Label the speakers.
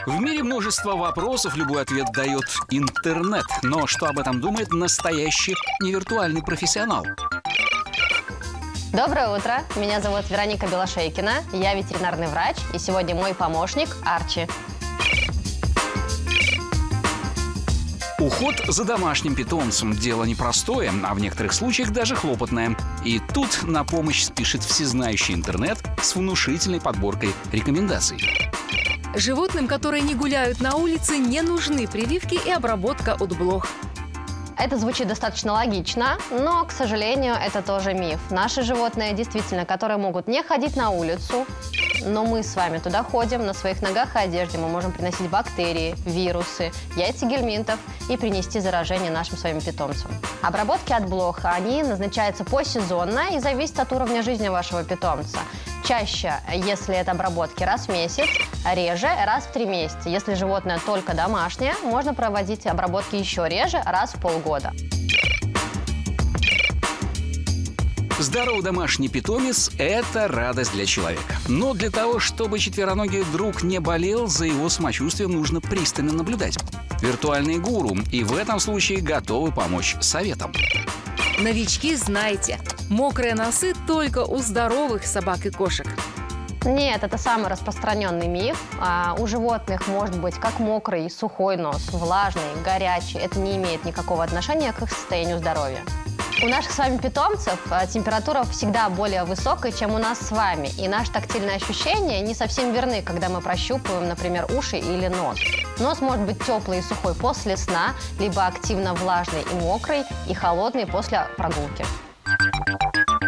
Speaker 1: В мире множество вопросов, любой ответ дает интернет. Но что об этом думает настоящий невиртуальный профессионал?
Speaker 2: Доброе утро, меня зовут Вероника Белошейкина, я ветеринарный врач, и сегодня мой помощник Арчи.
Speaker 1: Уход за домашним питомцем – дело непростое, а в некоторых случаях даже хлопотное. И тут на помощь спешит всезнающий интернет с внушительной подборкой рекомендаций.
Speaker 3: Животным, которые не гуляют на улице, не нужны прививки и обработка от блох.
Speaker 2: Это звучит достаточно логично, но, к сожалению, это тоже миф. Наши животные, действительно, которые могут не ходить на улицу, но мы с вами туда ходим, на своих ногах и одежде мы можем приносить бактерии, вирусы, яйца гельминтов и принести заражение нашим своим питомцам. Обработки от блох, они назначаются посезонно и зависят от уровня жизни вашего питомца. Чаще, если это обработки раз в месяц, реже раз в 3 месяца. Если животное только домашнее, можно проводить обработки еще реже, раз в полгода.
Speaker 1: Здоровый домашний питомец – это радость для человека. Но для того, чтобы четвероногий друг не болел, за его самочувствием нужно пристально наблюдать. Виртуальные гуру и в этом случае готовы помочь советом.
Speaker 3: Новички, знайте, мокрые носы только у здоровых собак и кошек.
Speaker 2: Нет, это самый распространенный миф. У животных может быть как мокрый, сухой нос, влажный, горячий. Это не имеет никакого отношения к их состоянию здоровья. У наших с вами питомцев температура всегда более высокая, чем у нас с вами. И наши тактильные ощущения не совсем верны, когда мы прощупываем, например, уши или нос. Нос может быть теплый и сухой после сна, либо активно влажный и мокрый, и холодный после прогулки.